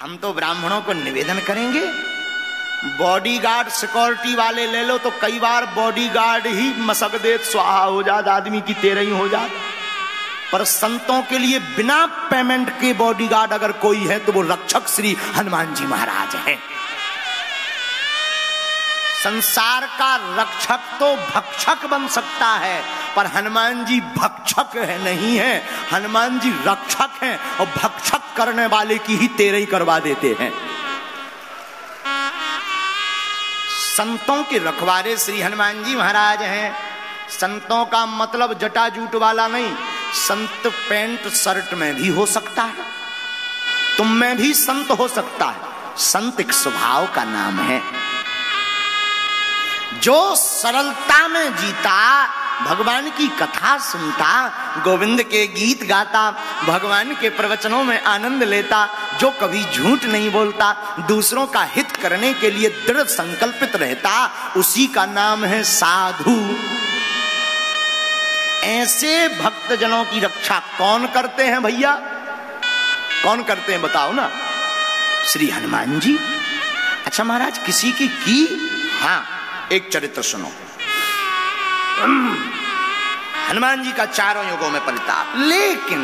हम तो ब्राह्मणों को निवेदन करेंगे, बॉडीगार्ड सिक्योरिटी वाले ले लो तो कई बार बॉडीगार्ड ही मसक दे, स्वाहा हो जात, आदमी की तेरह ही हो जात। पर संतों के लिए बिना पेमेंट के बॉडीगार्ड अगर कोई है तो वो रक्षक श्री हनुमान जी महाराज हैं। संसार का रक्षक तो भक्षक बन सकता है, पर हनुमान जी भक्षक है नहीं है, हनुमान जी रक्षक हैं और भक्षक करने वाले की ही तेरही करवा देते हैं। संतों के रखवारे श्री हनुमान जी महाराज हैं। संतों का मतलब जटाजूट वाला नहीं, संत पैंट शर्ट में भी हो सकता है, तुम में भी संत हो सकता है। संत एक स्वभाव का नाम है, जो सरलता में जीता, भगवान की कथा सुनता, गोविंद के गीत गाता, भगवान के प्रवचनों में आनंद लेता, जो कभी झूठ नहीं बोलता, दूसरों का हित करने के लिए दृढ़ संकल्पित रहता, उसी का नाम है साधु। ऐसे भक्तजनों की रक्षा कौन करते हैं भैया? कौन करते हैं बताओ ना? श्री हनुमान जी। अच्छा महाराज, किसी की? हाँ, एक चरित्र सुनो। हनुमान जी का चारों युगों में परिताप। लेकिन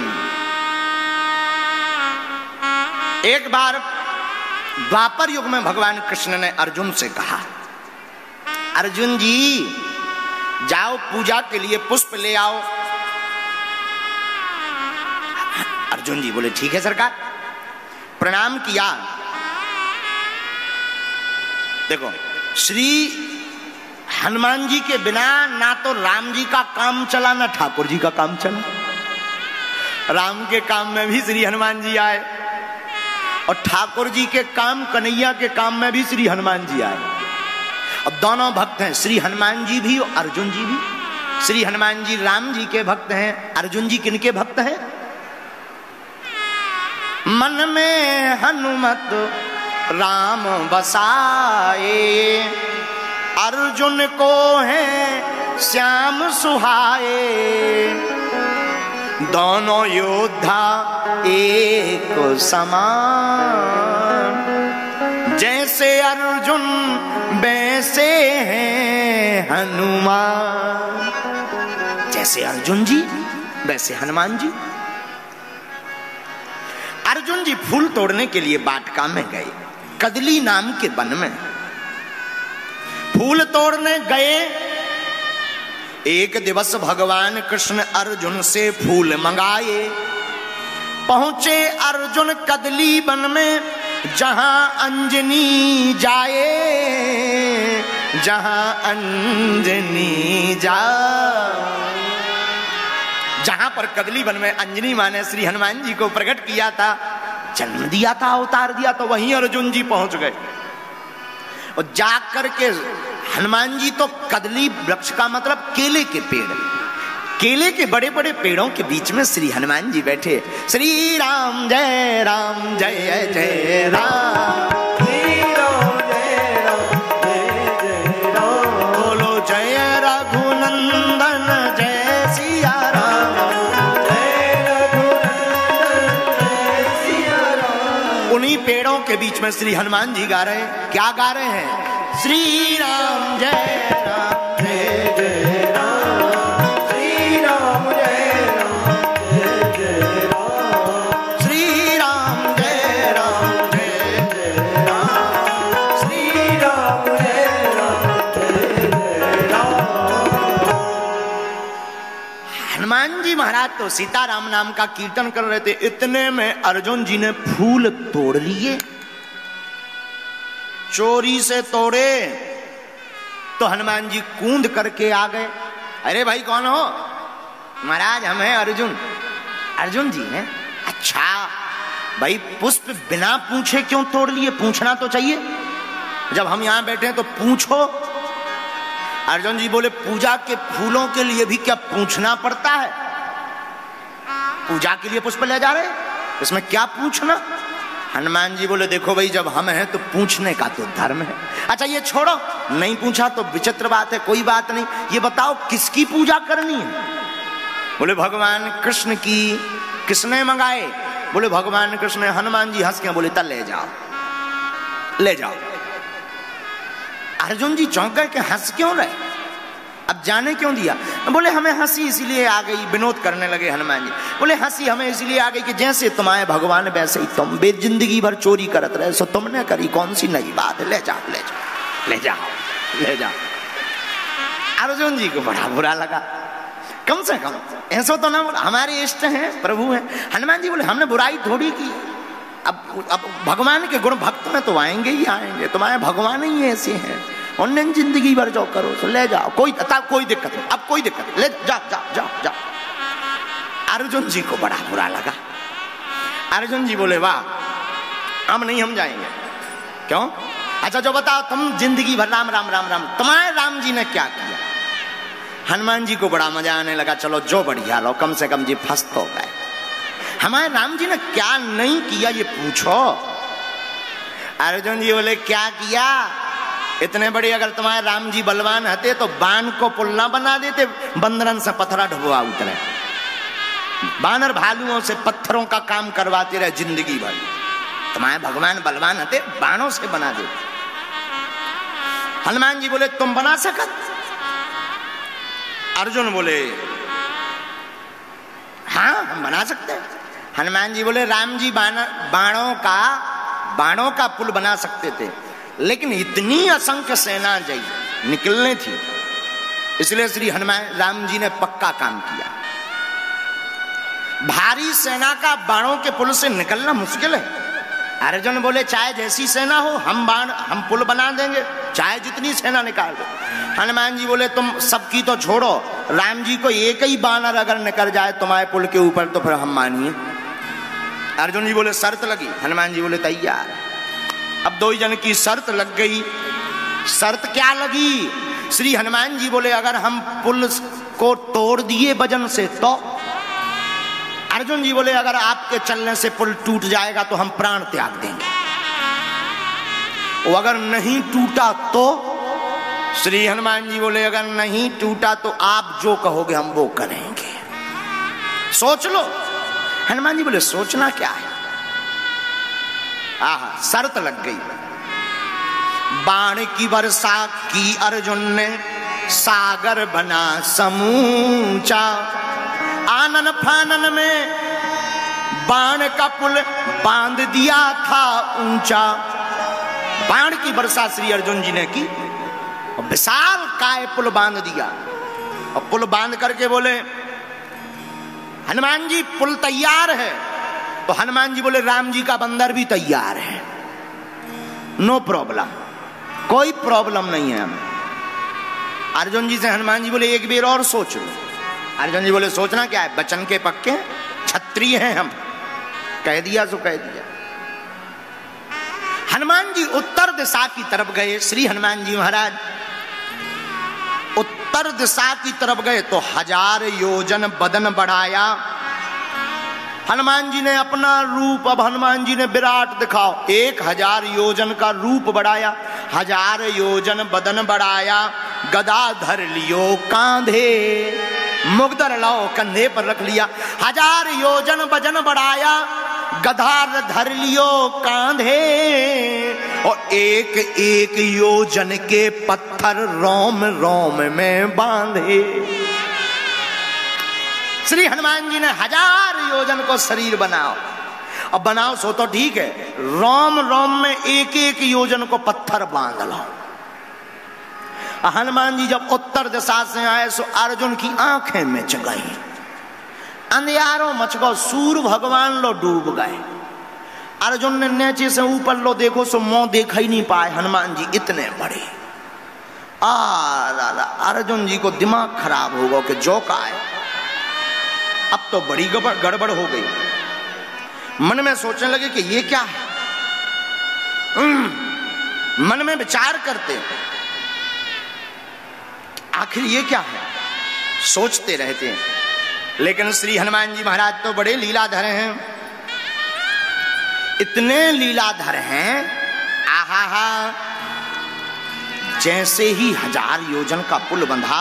एक बार द्वापर युग में भगवान कृष्ण ने अर्जुन से कहा, अर्जुन जी जाओ पूजा के लिए पुष्प ले आओ। अर्जुन जी बोले ठीक है सरकार। प्रणाम किया। देखो, श्री हनुमान जी के बिना ना तो राम जी का काम चला ना ठाकुर जी का काम चला। राम के काम में भी श्री हनुमान जी आए और ठाकुर जी के काम, कन्हैया के काम में भी श्री हनुमान जी आए। अब दोनों भक्त हैं, श्री हनुमान जी भी और अर्जुन जी भी। श्री हनुमान जी राम जी के भक्त हैं, अर्जुन जी किनके भक्त हैं? मन में हनुमत राम बसाए, अर्जुन को है श्याम सुहाए, दोनों योद्धा एक समान, जैसे अर्जुन वैसे हैं हनुमान। जैसे अर्जुन जी वैसे हनुमान जी। अर्जुन जी फूल तोड़ने के लिए बाटका में गए, कदली नाम के वन में फूल तोड़ने गए। एक दिवस भगवान कृष्ण अर्जुन से फूल मंगाए। पहुंचे अर्जुन कदली वन में, जहां अंजनी जाए, जहां अंजनी जाए। जहां पर कदली वन में अंजनी मां ने श्री हनुमान जी को प्रकट किया था, जन्म दिया था, अवतार दिया, तो वहीं अर्जुन जी पहुंच गए। और जाकर के हनुमान जी तो कदली वृक्ष का मतलब केले के पेड़, केले के बड़े बड़े पेड़ों के बीच में श्री हनुमान जी बैठे। श्री राम जय राम जय जय राम, श्री राम जय राम जय जय राम, बोलो जय रघुनंदन जय सिया राम, जय रघुनंदन जय सिया राम। उन्हीं पेड़ों के बीच में श्री हनुमान जी गा रहे हैं। क्या गा रहे हैं? श्री राम जय राम जय जय राम, श्री राम जय राम जय जय राम, श्री राम जय राम जय जय राम, श्री राम जय राम जय जय राम। हनुमान जी महाराज तो सीताराम नाम का कीर्तन कर रहे थे, इतने में अर्जुन जी ने फूल तोड़ लिए। चोरी से तोड़े तो हनुमान जी कूद करके आ गए। अरे भाई कौन हो? महाराज हम हैं अर्जुन। अर्जुन जी हैं? अच्छा भाई, पुष्प बिना पूछे क्यों तोड़ लिए? पूछना तो चाहिए, जब हम यहां बैठे हैं तो पूछो। अर्जुन जी बोले पूजा के फूलों के लिए भी क्या पूछना पड़ता है? पूजा के लिए पुष्प ले जा रहे, इसमें क्या पूछना? हनुमान जी बोले देखो भाई, जब हम हैं तो पूछने का तो धर्म है। अच्छा ये छोड़ो, नहीं पूछा तो विचित्र बात है, कोई बात नहीं। ये बताओ किसकी पूजा करनी है? बोले भगवान कृष्ण की। किसने मंगाए? बोले भगवान कृष्ण। हनुमान जी हंस के बोले तल ले जाओ, ले जाओ। अर्जुन जी चौंक गए कि हंस क्यों रहे, अब जाने क्यों दिया। बोले हमें हंसी इसलिए आ गई, विनोद करने लगे हनुमान जी। बोले हंसी हमें इसलिए आ गई कि जैसे तुम्हारे भगवान वैसे ही तुम बे जिंदगी भर चोरी करत रहे, सो तुमने करी कौन सी नई बात है, ले जाओ ले जाओ ले जाओ ले जाओ। अर्जुन जी को बड़ा बुरा लगा, कम से कम ऐसा तो ना बोला, हमारे इष्ट हैं, प्रभु हैं। हनुमान जी बोले हमने बुराई थोड़ी की, अब भगवान के गुण भक्त में तो आएंगे ही आएंगे, तुम्हारे भगवान ही ऐसे हैं, उन्हें जिंदगी भर जो करो तो ले जाओ, कोई दिक्कत नहीं, अब कोई दिक्कत नहीं, ले जाओ जाओ जाओ जाओ। अर्जुन जी को बड़ा बुरा लगा। अर्जुन जी बोले वाह हम नहीं, हम जाएंगे। क्यों? अच्छा जो बताओ तुम जिंदगी भर राम राम राम राम, तुम्हारे राम जी ने क्या किया? हनुमान जी को बड़ा मजा आने लगा, चलो जो बढ़िया लो, कम से कम जी फंस तो गए। हमारे राम जी ने क्या नहीं किया ये पूछो। अर्जुन जी बोले क्या किया? इतने बड़े अगर तुम्हारे राम जी बलवान हते तो बाण को पुल्ला बना देते, बंदरन से पत्थरा ढुआ उतरे, बानर भालुओं से पत्थरों का काम करवाते रहे जिंदगी भर। तुम्हारे भगवान बलवान हते, बाणों से बना देते। हनुमान जी बोले तुम बना सकत? अर्जुन बोले हाँ हम बना सकते हैं। हनुमान जी बोले राम जी बाणों का पुल बना सकते थे, लेकिन इतनी असंख्य सेना जाई निकलने थी, इसलिए श्री हनुमान राम जी ने पक्का काम किया। भारी सेना का बाणों के पुल से निकलना मुश्किल है। अर्जुन बोले चाहे जैसी सेना हो हम पुल बना देंगे, चाहे जितनी सेना निकाल दो। हनुमान जी बोले तुम सबकी तो छोड़ो, राम जी को एक ही बानर अगर निकल जाए तुम्हारे पुल के ऊपर तो फिर हम मानिए। अर्जुन जी बोले शर्त लगी? हनुमान जी बोले तैयार। अब दो जन की शर्त लग गई। शर्त क्या लगी? श्री हनुमान जी बोले अगर हम पुल को तोड़ दिए वजन से तो। अर्जुन जी बोले अगर आपके चलने से पुल टूट जाएगा तो हम प्राण त्याग देंगे, वो अगर नहीं टूटा तो। श्री हनुमान जी बोले अगर नहीं टूटा तो आप जो कहोगे हम वो करेंगे, सोच लो। हनुमान जी बोले सोचना क्या है? आहा शर्त लग गई। बाण की वर्षा की अर्जुन ने, सागर बना समूचा, आनन फानन में बाण का पुल बांध दिया था ऊंचा। बाण की वर्षा श्री अर्जुन जी ने की, विशाल काय पुल बांध दिया। और पुल बांध करके बोले हनुमान जी पुल तैयार है। तो हनुमान जी बोले राम जी का बंदर भी तैयार है, नो प्रॉब्लम, कोई प्रॉब्लम नहीं है हमें। अर्जुन जी से हनुमान जी बोले एक बेर और सोच लो। अर्जुन जी बोले सोचना क्या है, बचन के पक्के, क्षत्रिय हैं हम, कह दिया सो कह दिया। हनुमान जी उत्तर दिशा की तरफ गए। श्री हनुमान जी महाराज उत्तर दिशा की तरफ गए तो 1000 योजन बदन बढ़ाया। हनुमान जी ने अपना रूप, अब हनुमान जी ने विराट दिखाओ, 1000 योजन का रूप बढ़ाया, 1000 योजन बदन बढ़ाया, गदा धर लियो कांधे, मुगदर लाओ कंधे पर रख लिया। 1000 योजन वजन बढ़ाया, गधा धर लियो कांधे, और एक एक योजन के पत्थर रोम रोम में बांधे। श्री हनुमान जी ने 1000 योजन को शरीर बनाओ। अब बनाओ सो तो ठीक है, रोम रोम में एक एक योजन को पत्थर बांध लो। हनुमान जी जब उत्तर दिशा से आए सो अर्जुन की आंखें मिच गई, अंधियारों मच गो, सूर्य भगवान लो डूब गए। अर्जुन ने नीचे से ऊपर लो देखो सो मुंह देखा ही नहीं पाए, हनुमान जी इतने बड़े। अर्जुन जी को दिमाग खराब हो गया कि जो का है, अब तो बड़ी गड़बड़ हो गई। मन में सोचने लगे कि ये क्या है, मन में विचार करते आखिर ये क्या है, सोचते रहते हैं। लेकिन श्री हनुमान जी महाराज तो बड़े लीलाधर हैं, इतने लीलाधर हैं, आहा जैसे ही 1000 योजन का पुल बंधा,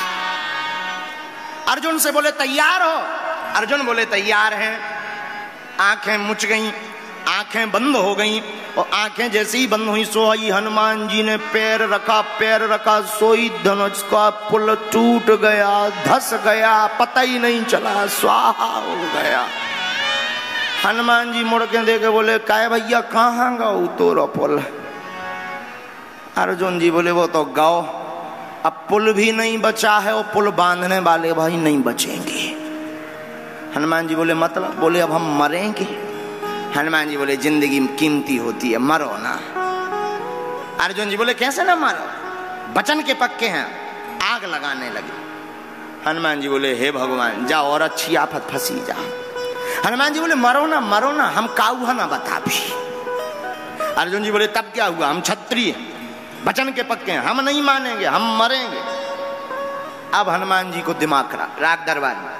अर्जुन से बोले तैयार हो? अर्जुन बोले तैयार हैं। आंखें मुच गईं, आंखें बंद हो गईं और आंखें जैसे ही बंद हुई सोई हनुमान जी ने पैर रखा सोई धनुष का पुल टूट गया, धस गया, पता ही नहीं चला, स्वाहा हो गया। हनुमान जी मुड़ के देखे बोले काय भैया कहाँ गाओ तोरो पुल? अर्जुन जी बोले वो तो गाओ, अब पुल भी नहीं बचा है और पुल बांधने वाले भाई नहीं बचेंगे। हनुमान जी बोले मतलब? बोले अब हम मरेंगे। हनुमान जी बोले जिंदगी कीमती होती है, मरो ना। अर्जुन जी बोले कैसे ना मरो, वचन के पक्के हैं। आग लगाने लगे। हनुमान जी बोले हे भगवान जाओ और अच्छी आफत फंसी जा। हनुमान जी बोले मरो ना हम काऊ ना बता भी। अर्जुन जी बोले तब क्या हुआ, हम क्षत्रिय वचन के पक्के हैं, हम नहीं मानेंगे, हम मरेंगे। अब हनुमान जी को दिमाग खराब, राग दरबार में।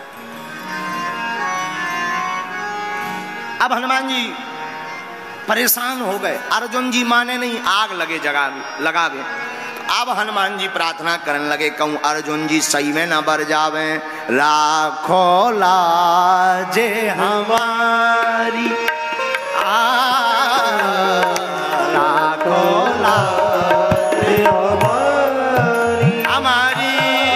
अब हनुमान जी परेशान हो गए, अर्जुन जी माने नहीं, आग लगे लगा गए। अब हनुमान जी प्रार्थना करने लगे, कहूं अर्जुन जी सही में न बर जावे, राखो लाजे हमारी, राखो लाजे हमारी,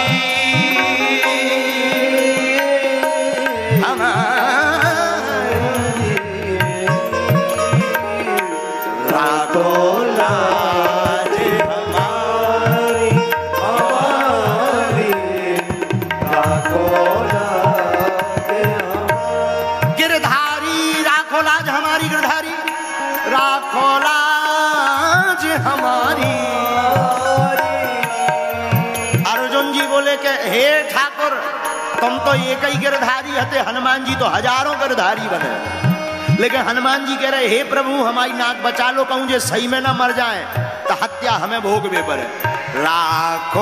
हे ठाकुर तुम तो एक ही गिरधारी हते, हनुमान जी तो हजारों गिरधारी बने। लेकिन हनुमान जी कह रहे हे प्रभु हमारी नाक बचा लो, कहूं जे सही में ना मर जाए तो हत्या हमें भोगवे पड़े। राखो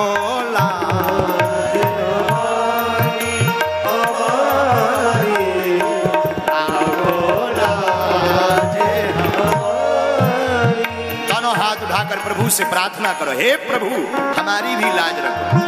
दोनों हाथ उठाकर प्रभु से प्रार्थना करो, हे प्रभु हमारी भी लाज रखो।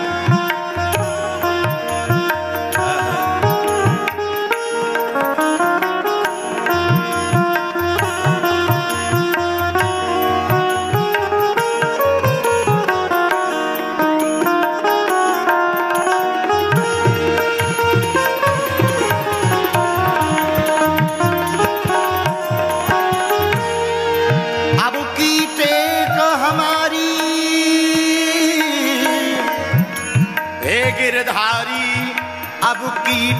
गिरधारी अब की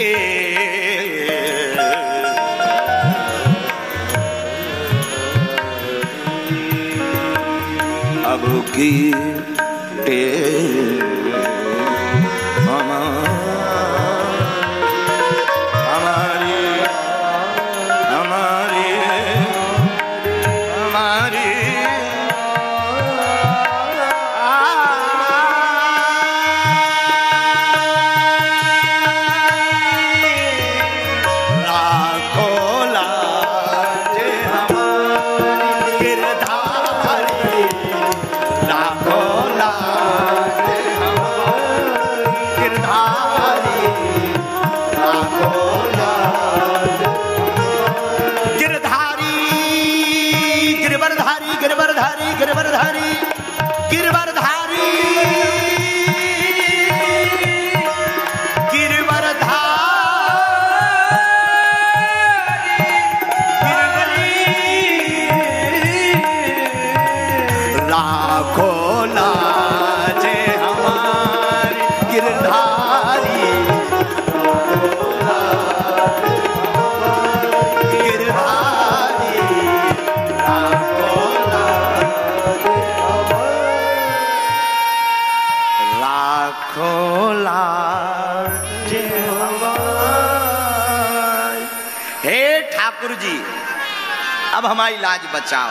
ठाकुर जी अब हमारी लाज बचाओ।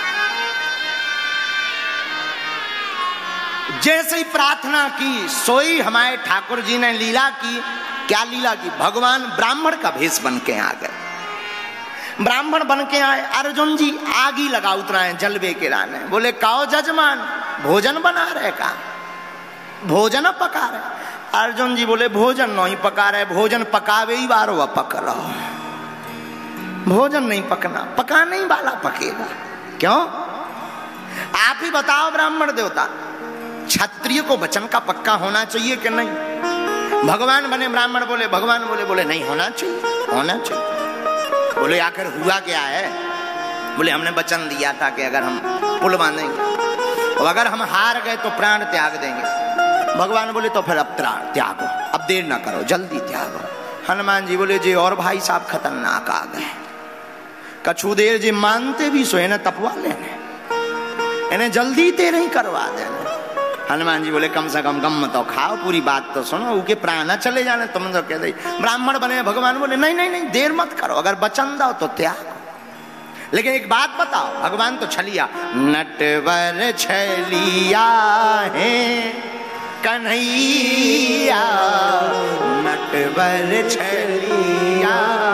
जैसे ही प्रार्थना की सोई हमारे ठाकुर जी ने लीला की। क्या लीला की? भगवान ब्राह्मण का भेष बन के आ गए। ब्राह्मण बन के आए, अर्जुन जी आग ही लगा उतराए जलवे के लाने। बोले काओ जजमान भोजन बना रहे का? भोजन पका रहे? अर्जुन जी बोले भोजन नहीं पका रहे, भोजन पकावे ही बारो पक रहो। भोजन नहीं पकना, पकाने ही वाला पकेगा। क्यों? आप ही बताओ ब्राह्मण देवता, क्षत्रिय को वचन का पक्का होना चाहिए कि नहीं? भगवान बने ब्राह्मण बोले, भगवान बोले नहीं होना चाहिए, होना चाहिए। बोले आखिर हुआ क्या है? बोले हमने वचन दिया था कि अगर हम पुल बांधेंगे और अगर हम हार गए तो प्राण त्याग देंगे। भगवान बोले तो फिर अब प्राण त्यागो, अब देर ना करो, जल्दी त्यागो। हनुमान जी बोले जी और भाई साहब खतरनाक आ गए, कछु देर जी मानते भी सो इन्हें तपवा लेने, इन्हें जल्दी तेरे ही करवा देने। हनुमान जी बोले कम से कम गम तो खाओ, पूरी बात तो सुनो, उनके प्राण चले जाने तुम तो कह दे। ब्राह्मण बने, भगवान बोले नहीं नहीं नहीं देर मत करो, अगर वचन दो तो त्याग। लेकिन एक बात बताओ, भगवान तो छलिया, नटवर छलिया है कन्हैया, नटवर छलिया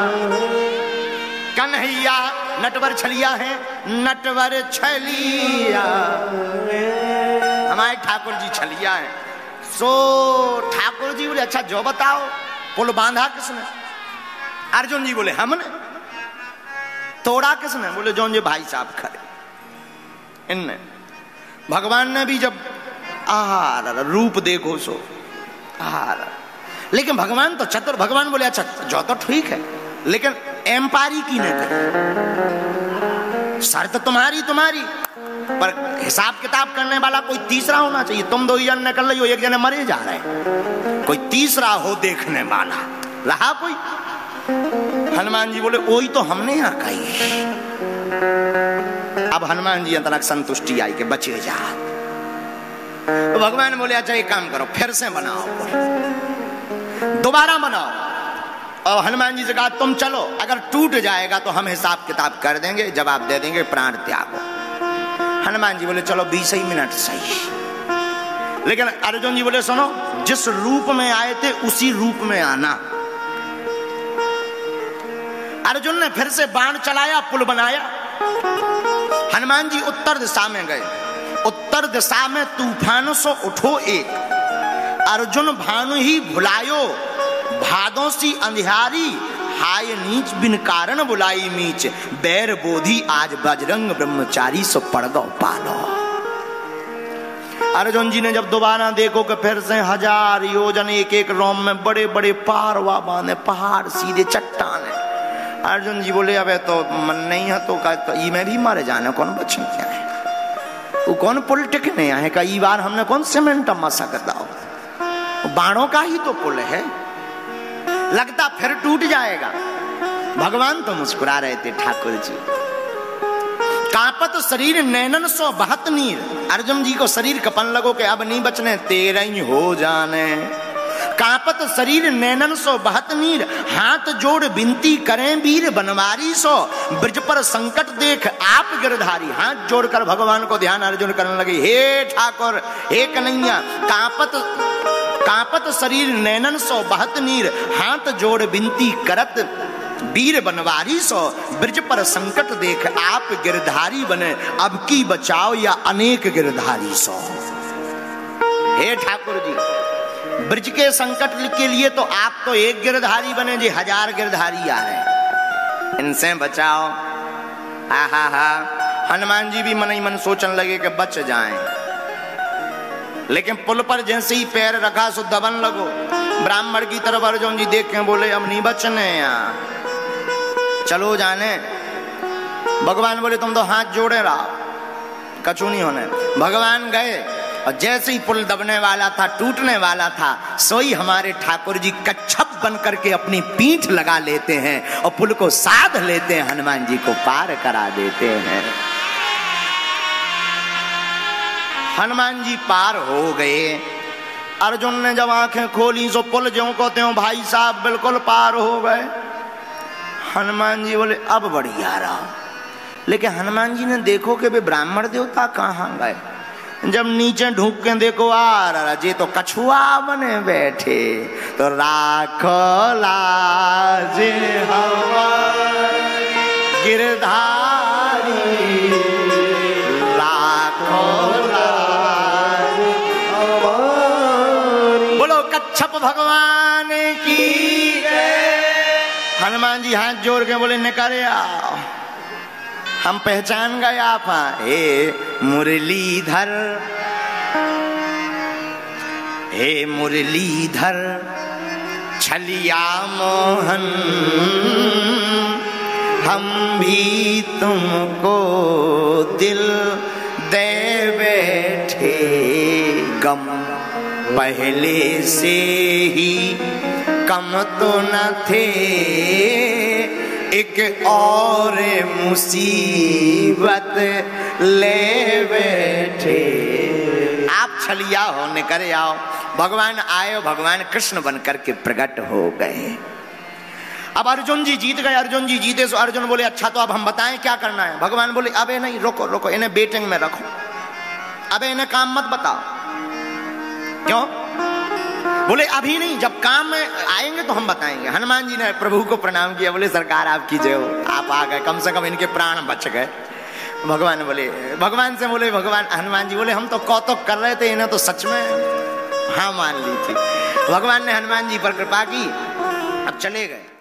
कन्हैया, नटवर छलिया है, नटवर छलिया। हमारे ठाकुर जी छलिया है। सो ठाकुर जी बोले अच्छा जो बताओ, पुल बांधा किसने? अर्जुन जी बोले हमने। तोड़ा किसने? बोले जो भाई साहब खड़े इनने। भगवान ने भी जब आहार रूप देखो सो आहार, लेकिन भगवान तो चतुर, भगवान बोले अच्छा जो तो ठीक है, लेकिन एम्पायरी की नहीं कर, शर्त तुम्हारी पर हिसाब किताब करने वाला कोई तीसरा होना चाहिए। तुम दो जन निकल रही हो, एक जने मरे जा रहे हैं, कोई तीसरा हो देखने वाला, रहा कोई? हनुमान जी बोले वही तो हमने यहाँ कही। अब हनुमान जी अंतरक संतुष्टि आई कि बचे जा। तो भगवान बोले अच्छा एक काम करो, फिर से बनाओ, दोबारा बनाओ। और हनुमान जी से कहा तुम चलो, अगर टूट जाएगा तो हम हिसाब किताब कर देंगे, जवाब दे देंगे, प्राण त्यागो। हनुमान जी बोले चलो 20 ही मिनट सही। लेकिन अर्जुन जी बोले सुनो, जिस रूप में आए थे उसी रूप में आना। अर्जुन ने फिर से बाण चलाया, पुल बनाया। हनुमान जी उत्तर दिशा में गए, उत्तर दिशा में तूफान सो उठो एक, अर्जुन भानु ही भुलायो, भादों सी अंधियारी, हाय नीच बिन कारण बुलाई मीच, बैर बोधी आज बजरंग ब्रह्मचारी सो पड़ गो पालो। अर्जुन जी ने जब दोबारा देखो कि फिर से 1000 योजन एक एक रोम में बड़े बड़े पारवा बांधे, पहाड़ सीधे चट्टान है। अर्जुन जी बोले अबे तो मन नहीं है तो ई में भी मारे जाने कौन बच्चे क्या है, वो कौन पुल टिकने आए, कई बार हमने कौन सीमेंट मसा कर दाओ, बाणों का ही तो पुल है, लगता फिर टूट जाएगा। भगवान तो मुस्कुरा रहे थे ठाकुर जी। कांपत शरीर नैनन सो बहत नीर, अर्जुन जी को शरीर कपन लगो के अब नहीं बचने, तेरा ही हो जाने। कांपत शरीर नैनन सो बहत नीर, हाथ जोड़ विनती करें वीर बनवारी सो, ब्रज पर संकट देख आप गिरधारी। हाथ जोड़कर भगवान को ध्यान अर्जुन करने लगे, हे ठाकुर हे कन्हैया, कांपत शरीर नैनन सो बहत नीर, हाथ जोड़ विनती करत वीर बनवारी सो, ब्रज पर संकट देख आप गिरधारी बने, अब की बचाओ या अनेक गिरधारी सो। हे ठाकुर जी, ब्रज के संकट के लिए तो आप तो एक गिरधारी बने जी, 1000 गिरधारी आ रहे, इनसे बचाओ। हा हनुमान जी भी मन ही मन सोचने लगे कि बच जाएं, लेकिन पुल पर जैसे ही पैर रखा सो दबन लगो। ब्राह्मण की तरफ अर्जुन जी देख के बोले अब नहीं बचने यहाँ, चलो जाने। भगवान बोले तुम तो हाथ जोड़े रहो, कछु नहीं होने। भगवान गए और जैसे ही पुल दबने वाला था, टूटने वाला था, सोई हमारे ठाकुर जी कच्छप बन करके अपनी पीठ लगा लेते हैं और पुल को साध लेते हैं, हनुमान जी को पार करा देते हैं। हनुमान जी पार हो गए। अर्जुन ने जब आंखें खोली सो पुल ज्यों को त्यों भाई साहब बिल्कुल पार हो गए। हनुमान जी बोले अब बढ़िया रहा, लेकिन हनुमान जी ने देखो कि वे ब्राह्मण देवता कहाँ गए। जब नीचे ढूंढ के देखो जे तो कछुआ बने बैठे, तो राखो लाज हमारी गिरधारी, राखो लाज हमारी। बोलो कच्छप भगवान की जय। हनुमान जी हाथ जोड़ के बोले निकल आओ, हम पहचान गए आप। हे मुरलीधर, हे मुरलीधर छलिया मोहन, हम भी तुमको दिल दे बैठे, गम पहले से ही कम तो न थे, एक और मुसीबत ले बैठे। आप छलिया हो, निकल आओ। भगवान आए, भगवान कृष्ण बनकर के प्रकट हो गए। अब अर्जुन जी जीत गए। अर्जुन जी जीते तो अर्जुन बोले अच्छा तो अब हम बताएं क्या करना है। भगवान बोले अबे नहीं, रुको रुको, इन्हें बेटिंग में रखो, अबे इन्हें काम मत बताओ। क्यों? बोले अभी नहीं, जब काम में आएंगे तो हम बताएंगे। हनुमान जी ने प्रभु को प्रणाम किया, बोले सरकार आपकी जय हो, आप आ गए, कम से कम इनके प्राण बच गए। भगवान बोले, भगवान से बोले, भगवान हनुमान जी बोले हम तो कौतुक कर रहे थे, इन्हें तो सच में हाँ मान ली थी। भगवान ने हनुमान जी पर कृपा की, अब चले गए।